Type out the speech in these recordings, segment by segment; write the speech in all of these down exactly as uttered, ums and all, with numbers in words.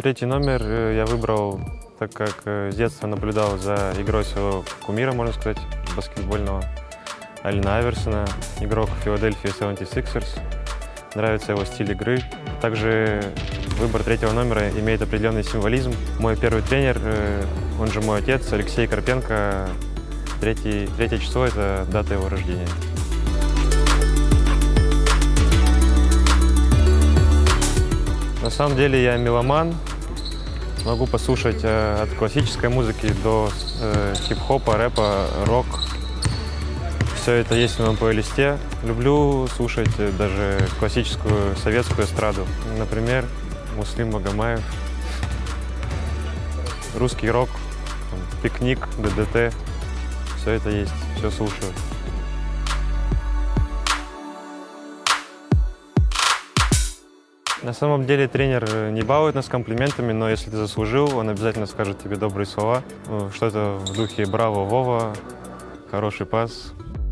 третий номер я выбрал, так как с детства наблюдал за игрой своего кумира, можно сказать, баскетбольного, Аллена Айверсона, игрок Филадельфии семьдесят шестьерс. Нравится его стиль игры. Также выбор третьего номера имеет определенный символизм. Мой первый тренер, он же мой отец, Алексей Карпенко, третий, третье число – это дата его рождения. На самом деле я меломан. Могу послушать от классической музыки до э, хип-хопа, рэпа, рок. Все это есть в моем плейлисте. Люблю слушать даже классическую советскую эстраду. Например, Муслим Магомаев, русский рок, там, Пикник, ДДТ. Все это есть, все слушаю. На самом деле тренер не балует нас комплиментами, но если ты заслужил, он обязательно скажет тебе добрые слова. Что-то в духе «Браво, Вова», «Хороший пас».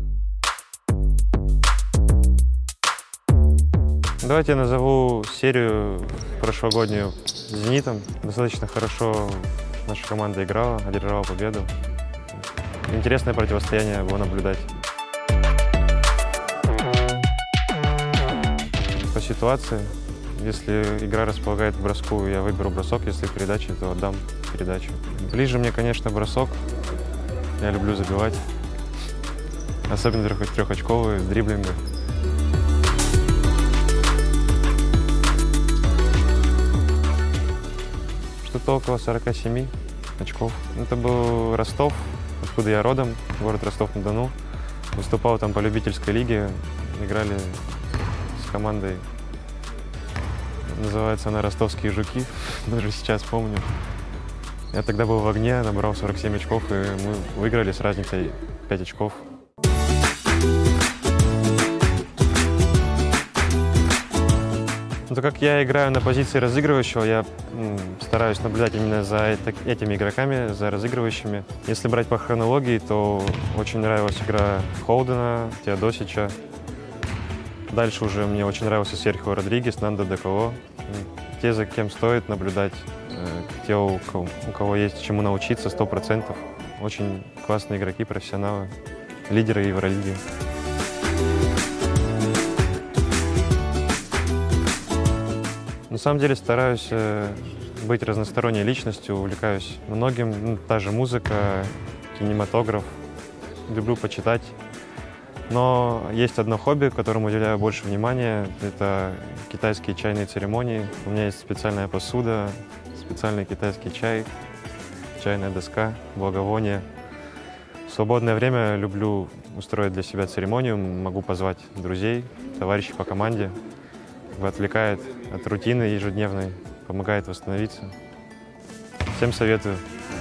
Давайте я назову серию прошлогоднюю с «Зенитом». Достаточно хорошо наша команда играла, одержала победу. Интересное противостояние было наблюдать. По ситуации, если игра располагает к броску, я выберу бросок, если передача, то отдам передачу. Ближе мне, конечно, бросок. Я люблю забивать. Особенно трехочковые, с дриблинга. Что-то около сорока семи очков. Это был Ростов, откуда я родом, город Ростов-на-Дону. Выступал там по любительской лиге, играли с командой, называется она «Ростовские жуки», даже сейчас помню. Я тогда был в огне, набрал сорок семь очков, и мы выиграли с разницей пять очков. Но так как я играю на позиции разыгрывающего, я м, стараюсь наблюдать именно за это, этими игроками, за разыгрывающими. Если брать по хронологии, то очень нравилась игра Холдена, Теодосича. Дальше уже мне очень нравился Серхио Родригес, Нандо де Коло. Те, за кем стоит наблюдать, те, у кого, у кого есть чему научиться, сто процентов. Очень классные игроки, профессионалы, лидеры Евролиги. На самом деле стараюсь быть разносторонней личностью, увлекаюсь многим. Ну, та же музыка, кинематограф. Люблю почитать. Но есть одно хобби, которому уделяю больше внимания. Это китайские чайные церемонии. У меня есть специальная посуда, специальный китайский чай, чайная доска, благовония. В свободное время люблю устроить для себя церемонию. Могу позвать друзей, товарищей по команде. Отвлекает от рутины ежедневной, помогает восстановиться. Всем советую.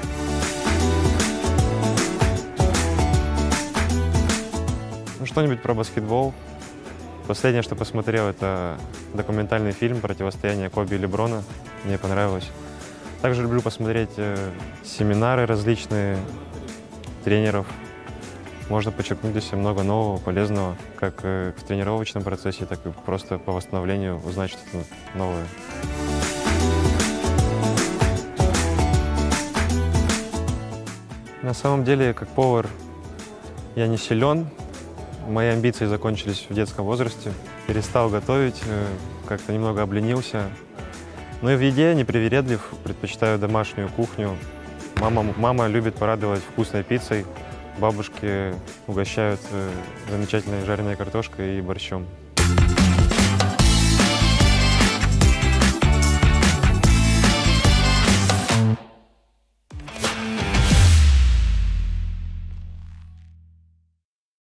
Ну, что-нибудь про баскетбол. Последнее, что посмотрел, это документальный фильм «Противостояние Коби и Леброна». Мне понравилось. Также люблю посмотреть э, семинары различные тренеров. Можно подчеркнуть для себя много нового, полезного, как в тренировочном процессе, так и просто по восстановлению узнать что-то новое. На самом деле, как повар, я не силен. Мои амбиции закончились в детском возрасте. Перестал готовить, как-то немного обленился. Но и в еде не привередлив, предпочитаю домашнюю кухню. Мама, мама любит порадовать вкусной пиццей. Бабушки угощают замечательной жареной картошкой и борщом.